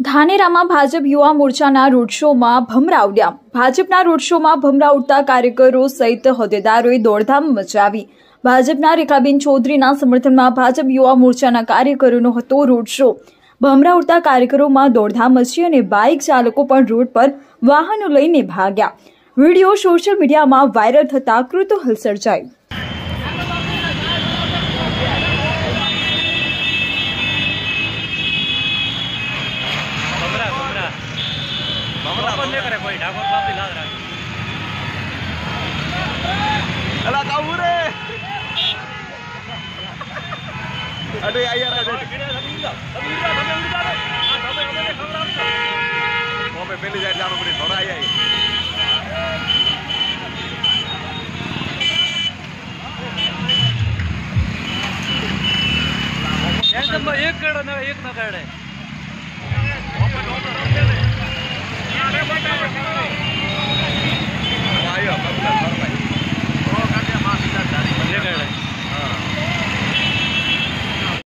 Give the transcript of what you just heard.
ધાનેરામાં ભાજપ યુવા મોરચાના રોડ શોમાં ભમરા ઉડ્યા। ભાજપના રોડ શોમાં ભમરા ઉડતા કાર્યકરો સહિત હોદ્દેદારોએ દોડધામ મચાવી। ભાજપના રેખાબેન ચૌધરીના સમર્થનમાં ભાજપ યુવા મોરચાના કાર્યકરોનો હતો રોડ શો। ભમરા ઉડતા કાર્યકરોમાં દોડધામ મચી અને બાઇક ચાલકો પણ રોડ પર વાહનો લઈને ભાગ્યા। વિડીયો સોશિયલ મીડિયામાં વાયરલ થતા કૃતૂહલ સર્જાયું। अला ताऊ रे अरे यार